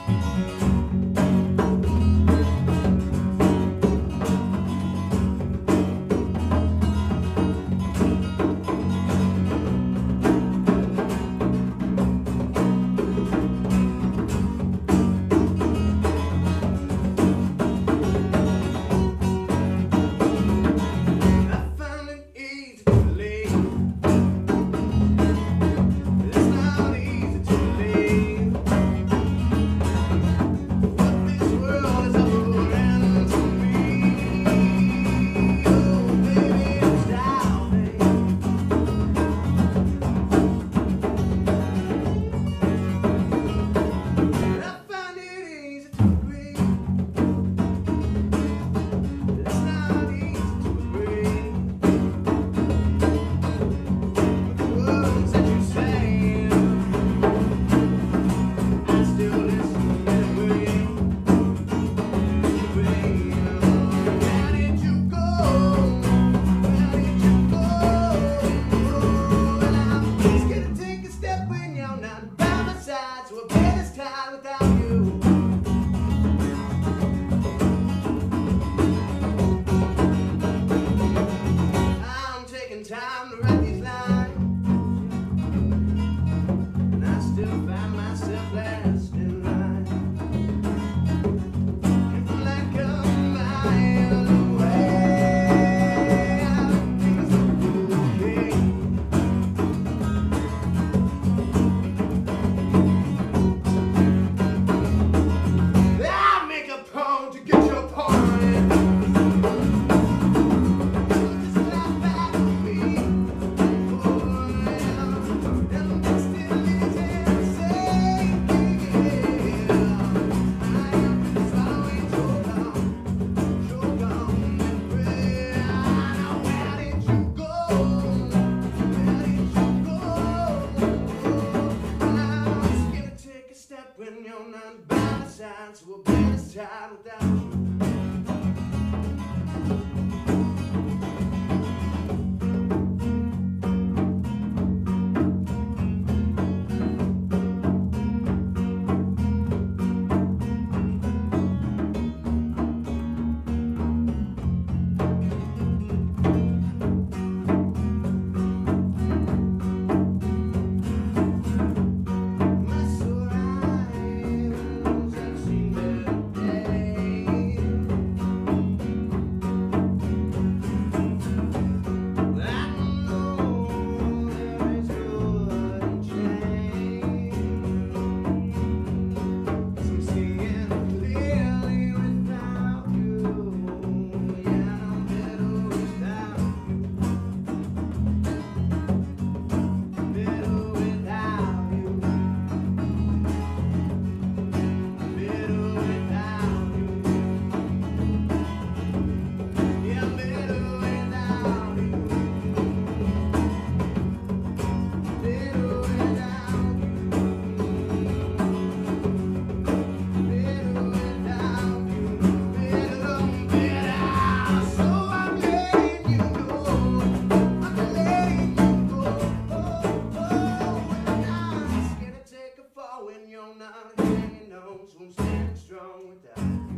Time to write these lines, and I still find myself last in line. If like a mile away, I think it's okay. I'll make a poem to get your point. When you're not by my side, so we'll be this time without you. When you're not hanging on, so I'm standing strong without